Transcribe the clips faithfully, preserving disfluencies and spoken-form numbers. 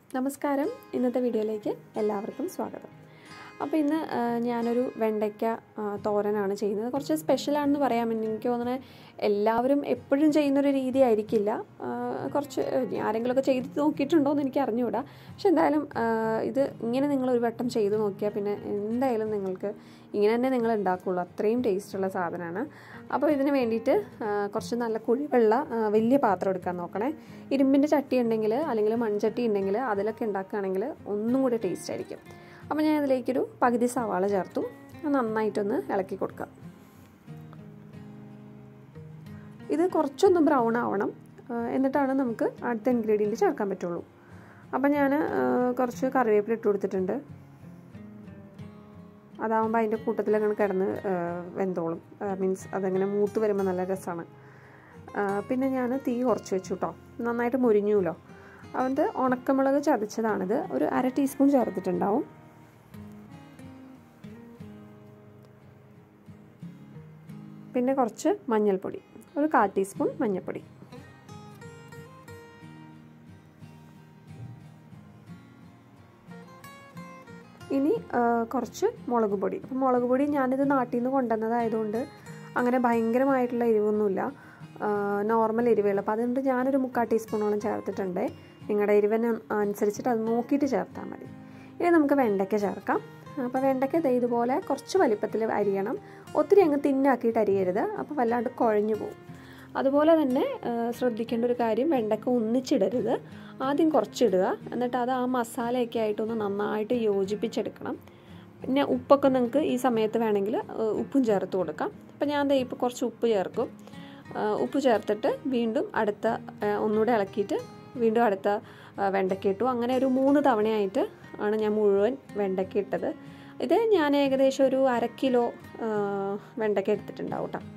നമസ്കാരം. ഇന്നത്തെ വീഡിയോയിലേക്ക് എല്ലാവർക്കും സ്വാഗതം. അപ്പോൾ ഇന്ന് ഞാനൊരു വെണ്ടയ്ക്ക തോരനാണ് ചെയ്യുന്നത്. കുറച്ച് സ്പെഷ്യലാണെന്ന് പറയാം. എനിക്ക് തോന്നുന്നത് എല്ലാവരും എപ്പോഴും ചെയ്യുന്നൊരു രീതി ആയിരിക്കില്ല. കുറച്ച് ആരെങ്കിലുമൊക്കെ ചെയ്ത് നോക്കിയിട്ടുണ്ടോ എന്ന് എനിക്ക് അറിഞ്ഞുകൂടാ. പക്ഷെ എന്തായാലും ഇത് ഇങ്ങനെ നിങ്ങളൊരു വട്ടം ചെയ്ത് നോക്കിയാൽ പിന്നെ എന്തായാലും നിങ്ങൾക്ക് ഇങ്ങനെ തന്നെ നിങ്ങൾ ഉണ്ടാക്കുകയുള്ളൂ. അത്രയും ടേസ്റ്റുള്ള സാധനമാണ്. അപ്പോൾ ഇതിന് വേണ്ടിയിട്ട് കുറച്ച് നല്ല കുഴിവെള്ള വലിയ പാത്രം എടുക്കാൻ നോക്കണേ. ഇരുമ്പിൻ്റെ ചട്ടി ഉണ്ടെങ്കിൽ അല്ലെങ്കിൽ മൺചട്ടി ഉണ്ടെങ്കിൽ അതിലൊക്കെ ഉണ്ടാക്കുകയാണെങ്കിൽ ഒന്നും കൂടി ടേസ്റ്റ് ആയിരിക്കും. അപ്പോൾ ഞാൻ അതിലേക്കൊരു പകുതി സവാള ചേർത്തു. നന്നായിട്ടൊന്ന് ഇളക്കി കൊടുക്കാം. ഇത് കുറച്ചൊന്ന് ബ്രൗൺ ആവണം, എന്നിട്ടാണ് നമുക്ക് അടുത്ത ഇൻഗ്രീഡിയൻറ്റ് ചേർക്കാൻ പറ്റുള്ളൂ. അപ്പോൾ ഞാൻ കുറച്ച് കറിവേപ്പില ഇട്ട് കൊടുത്തിട്ടുണ്ട്. അതാവുമ്പോൾ അതിൻ്റെ കൂട്ടത്തിലങ്ങനെ കിടന്ന് വെന്തോളും. മീൻസ് അതങ്ങനെ മൂത്ത് വരുമ്പോൾ നല്ല രസമാണ്. പിന്നെ ഞാൻ തീ കുറച്ച് വെച്ചു കേട്ടോ. നന്നായിട്ട് മുരിഞ്ഞുല്ലോ. അതുകൊണ്ട് ഉണക്കമുളക് ചതച്ചതാണിത്. ഒരു അര ടീസ്പൂൺ ചേർത്തിട്ടുണ്ടാവും. പിന്നെ കുറച്ച് മഞ്ഞൾപ്പൊടി, ഒരു കാൽ ടീസ്പൂൺ മഞ്ഞൾപ്പൊടി. ഇനി കുറച്ച് മുളക് പൊടി. അപ്പം മുളക് പൊടി ഞാനിത് നാട്ടിൽ നിന്ന് കൊണ്ടുവന്നതായതുകൊണ്ട് അങ്ങനെ ഭയങ്കരമായിട്ടുള്ള എരിവൊന്നുമില്ല, നോർമൽ എരിവുള്ള. അപ്പോൾ അതുകൊണ്ട് ഞാനൊരു മുക്കാൽ ടീസ്പൂണോളം ചേർത്തിട്ടുണ്ട്. നിങ്ങളുടെ എരിവിന് അനുസരിച്ചിട്ട് അത് നോക്കിയിട്ട് ചേർത്താൽ മതി. ഇനി നമുക്ക് വെണ്ടയ്ക്ക ചേർക്കാം. അപ്പോൾ വെണ്ടയ്ക്ക ഇതുപോലെ കുറച്ച് വലിപ്പത്തിൽ അരിയണം. ഒത്തിരി അങ്ങ് തിന്നാക്കിയിട്ട് അരിയരുത്, അപ്പോൾ വല്ലാണ്ട് കുഴഞ്ഞു പോകും. അതുപോലെ തന്നെ ശ്രദ്ധിക്കേണ്ട ഒരു കാര്യം, വെണ്ടയ്ക്ക ഒന്നിച്ചിടരുത്. ആദ്യം കുറച്ചിടുക, എന്നിട്ട് അത് ആ മസാലയൊക്കെ ആയിട്ടൊന്ന് നന്നായിട്ട് യോജിപ്പിച്ചെടുക്കണം. പിന്നെ ഉപ്പൊക്കെ നിങ്ങൾക്ക് ഈ സമയത്ത് വേണമെങ്കിൽ ഉപ്പും ചേർത്ത് കൊടുക്കാം. അപ്പോൾ ഞാൻ ദേ ഇപ്പോൾ കുറച്ച് ഉപ്പ് ചേർക്കും. ഉപ്പ് ചേർത്തിട്ട് വീണ്ടും അടുത്ത ഒന്നുകൂടെ ഇളക്കിയിട്ട് വീണ്ടും അടുത്ത വെണ്ടയ്ക്ക ഇട്ടു. അങ്ങനെ ഒരു മൂന്ന് തവണയായിട്ട് ആണ് ഞാൻ മുഴുവൻ വെണ്ടയ്ക്ക ഇട്ടത്. ഇത് ഞാൻ ഏകദേശം ഒരു അര കിലോ വെണ്ടയ്ക്ക എടുത്തിട്ടുണ്ടാവും കേട്ടോ.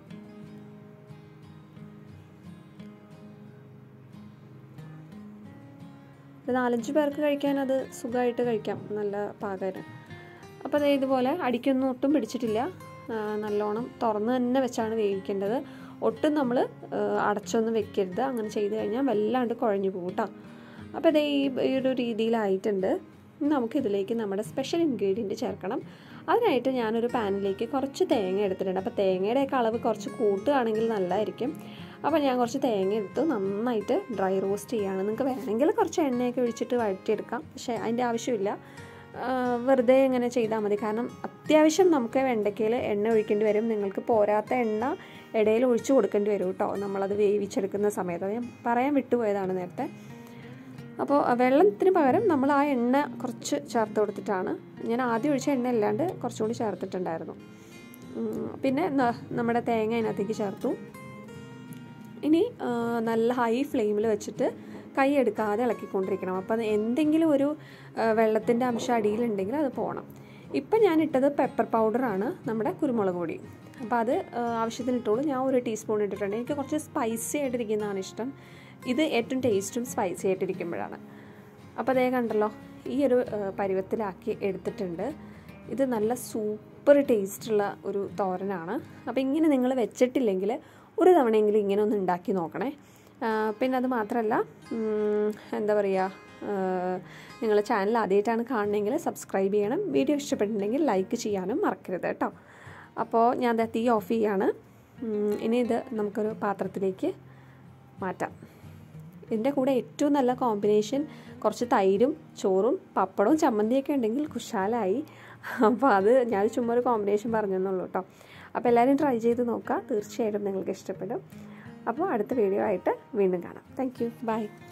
ഒരു നാലഞ്ച് പേർക്ക് കഴിക്കാൻ അത് സുഖമായിട്ട് കഴിക്കാം, നല്ല പാകരം. അപ്പോൾ അത് ഇതുപോലെ അടിക്കൊന്നും ഒട്ടും പിടിച്ചിട്ടില്ല. നല്ലോണം തുറന്ന് തന്നെ വെച്ചാണ് വേവിക്കേണ്ടത്. ഒട്ടും നമ്മൾ അടച്ചൊന്നും വെക്കരുത്. അങ്ങനെ ചെയ്ത് കഴിഞ്ഞാൽ വല്ലാണ്ട് കുഴഞ്ഞു പോകും കേട്ടോ. അപ്പോൾ ഇത് ഈ ഒരു രീതിയിലായിട്ടുണ്ട്. നമുക്കിതിലേക്ക് നമ്മുടെ സ്പെഷ്യൽ ഇൻഗ്രീഡിയൻറ്റ് ചേർക്കണം. അതിനായിട്ട് ഞാനൊരു പാനിലേക്ക് കുറച്ച് തേങ്ങ എടുത്തിട്ടുണ്ട്. അപ്പോൾ തേങ്ങയുടെയൊക്കെ അളവ് കുറച്ച് കൂട്ടുകയാണെങ്കിൽ നല്ലതായിരിക്കും. അപ്പോൾ ഞാൻ കുറച്ച് തേങ്ങ എടുത്ത് നന്നായിട്ട് ഡ്രൈ റോസ്റ്റ് ചെയ്യുകയാണ്. നിങ്ങൾക്ക് വേണമെങ്കിൽ കുറച്ച് എണ്ണയൊക്കെ ഒഴിച്ചിട്ട് വഴറ്റിയെടുക്കാം, പക്ഷേ അതിൻ്റെ ആവശ്യമില്ല. വെറുതെ ഇങ്ങനെ ചെയ്താൽ മതി. കാരണം അത്യാവശ്യം നമുക്ക് വെണ്ടയ്ക്കയിൽ എണ്ണ ഒഴിക്കേണ്ടി വരും. നിങ്ങൾക്ക് പോരാത്ത എണ്ണ ഇടയിൽ ഒഴിച്ച് കൊടുക്കേണ്ടി വരും കേട്ടോ, നമ്മളത് വേവിച്ചെടുക്കുന്ന സമയത്ത്. അത് ഞാൻ പറയാൻ വിട്ടുപോയതാണ് നേരത്തെ. അപ്പോൾ വെള്ളത്തിന് പകരം നമ്മൾ ആ എണ്ണ കുറച്ച് ചേർത്ത് കൊടുത്തിട്ടാണ്. ഞാൻ ആദ്യം ഒഴിച്ച എണ്ണ അല്ലാണ്ട് കുറച്ചും കൂടി ചേർത്തിട്ടുണ്ടായിരുന്നു. പിന്നെ നമ്മുടെ തേങ്ങ അതിനകത്തേക്ക് ചേർത്തു. ഇനി നല്ല ഹൈ ഫ്ലെയിമിൽ വെച്ചിട്ട് കൈ എടുക്കാതെ ഇളക്കിക്കൊണ്ടിരിക്കണം. അപ്പോൾ അത് എന്തെങ്കിലും ഒരു വെള്ളത്തിൻ്റെ അംശം അടിയിലുണ്ടെങ്കിൽ അത് പോകണം. ഇപ്പം ഞാൻ ഇട്ടത് പെപ്പർ പൗഡറാണ്, നമ്മുടെ കുരുമുളക് പൊടി. അപ്പോൾ അത് ആവശ്യത്തിന് ഇട്ടോളൂ. ഞാൻ ഒരു ടീസ്പൂൺ ഇട്ടിട്ടുണ്ട്. എനിക്ക് കുറച്ച് സ്പൈസി ആയിട്ടിരിക്കുന്നതാണ് ഇഷ്ടം. ഇത് ഏറ്റവും ടേസ്റ്റും സ്പൈസി ആയിട്ടിരിക്കുമ്പോഴാണ്. അപ്പോൾ അതേ കണ്ടല്ലോ, ഈ ഒരു പരുവത്തിലാക്കി എടുത്തിട്ടുണ്ട്. ഇത് നല്ല സൂപ്പർ ടേസ്റ്റുള്ള ഒരു തോരനാണ്. അപ്പോൾ ഇങ്ങനെ നിങ്ങൾ വെച്ചിട്ടില്ലെങ്കിൽ ഒരു തവണയെങ്കിലും ഇങ്ങനെ ഒന്ന് ഉണ്ടാക്കി നോക്കണേ. പിന്നെ അത് മാത്രമല്ല, എന്താ പറയുക, നിങ്ങൾ ചാനൽ ആദ്യമായിട്ടാണ് കാണണമെങ്കിൽ സബ്സ്ക്രൈബ് ചെയ്യണം. വീഡിയോ ഇഷ്ടപ്പെട്ടിട്ടുണ്ടെങ്കിൽ ലൈക്ക് ചെയ്യാനും മറക്കരുത് കേട്ടോ. അപ്പോൾ ഞാൻ തീ ഓഫ് ചെയ്യാണ്. ഇനി ഇത് നമുക്കൊരു പാത്രത്തിലേക്ക് മാറ്റാം. ഇതിൻ്റെ കൂടെ ഏറ്റവും നല്ല കോമ്പിനേഷൻ കുറച്ച് തൈരും ചോറും പപ്പടവും ചമ്മന്തിയൊക്കെ ഉണ്ടെങ്കിൽ കുശാലായി. അപ്പോൾ അത് ഞാൻ ചുമ്മാ ഒരു കോമ്പിനേഷൻ പറഞ്ഞെന്നുള്ളൂ കേട്ടോ. അപ്പോൾ എല്ലാവരും ട്രൈ ചെയ്ത് നോക്കുക, തീർച്ചയായിട്ടും നിങ്ങൾക്ക് ഇഷ്ടപ്പെടും. അപ്പോൾ അടുത്ത വീഡിയോ ആയിട്ട് വീണ്ടും കാണാം. Thank you, by.